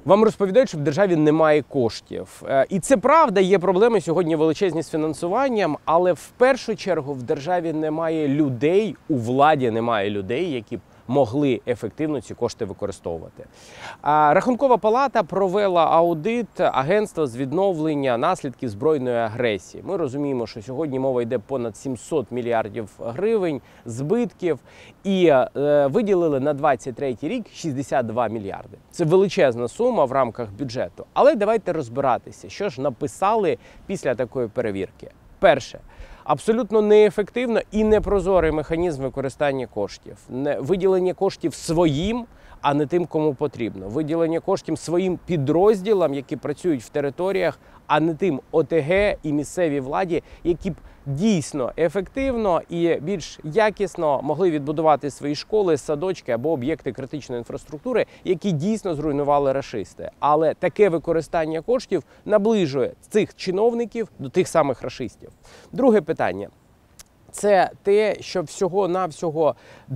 Вам розповідають, що в державі немає коштів. І це правда, є проблеми сьогодні величезні з фінансуванням, але в першу чергу в державі немає людей, у владі немає людей, які б могли ефективно ці кошти використовувати. Рахункова палата провела аудит агентства з відновлення наслідків збройної агресії. Ми розуміємо, що сьогодні мова йде понад 700 мільярдів гривень збитків і виділили на 2023 рік 62 мільярди. Це величезна сума в рамках бюджету. Але давайте розбиратися, що ж написали після такої перевірки. Перше. Абсолютно неефективно і непрозорий механізм використання коштів. Виділення коштів своїм, а не тим, кому потрібно. Виділення коштів своїм підрозділам, які працюють в територіях, а не тим ОТГ і місцевій владі, які б дійсно ефективно і більш якісно могли відбудувати свої школи, садочки або об'єкти критичної інфраструктури, які дійсно зруйнували рашисти. Але таке використання коштів наближує цих чиновників до тих самих рашистів. Друге питання. Це те, що всього-навсього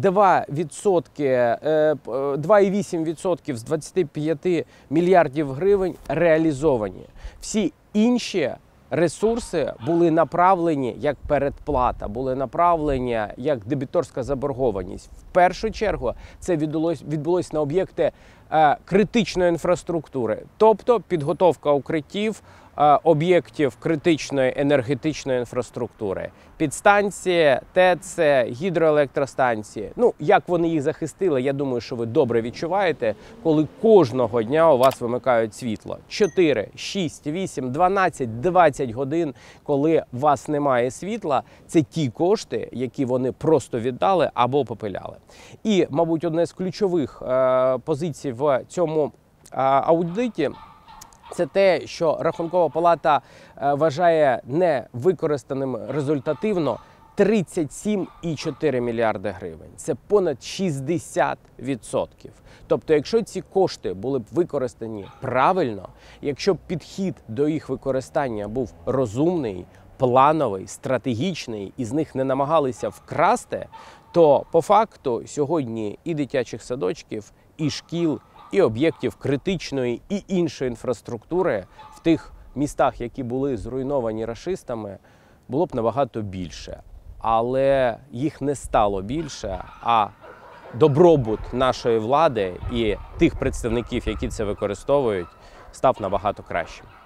2,8% з 25 мільярдів гривень реалізовані. Всі інші ресурси були направлені як передплата, були направлені як дебіторська заборгованість. В першу чергу це відбулось на об'єкти критичної інфраструктури, тобто підготовка укриттів, об'єктів критичної енергетичної інфраструктури, підстанції, ТЕЦ, гідроелектростанції. Ну, як вони їх захистили, я думаю, що ви добре відчуваєте, коли кожного дня у вас вимикають світло. 4, 6, 8, 12, 20 годин, коли у вас немає світла, це ті кошти, які вони просто віддали або попиляли. І, мабуть, одна з ключових позицій в цьому аудиті – це те, що Рахункова палата вважає невикористаним результативно 37,4 мільярди гривень. Це понад 60%. Тобто, якщо ці кошти були б використані правильно, якщо б підхід до їх використання був розумний, плановий, стратегічний, і з них не намагалися вкрасти, то по факту сьогодні і дитячих садочків, і шкіл, і об'єктів критичної і іншої інфраструктури в тих містах, які були зруйновані рашистами, було б набагато більше. Але їх не стало більше, а добробут нашої влади і тих представників, які це використовують, став набагато кращим.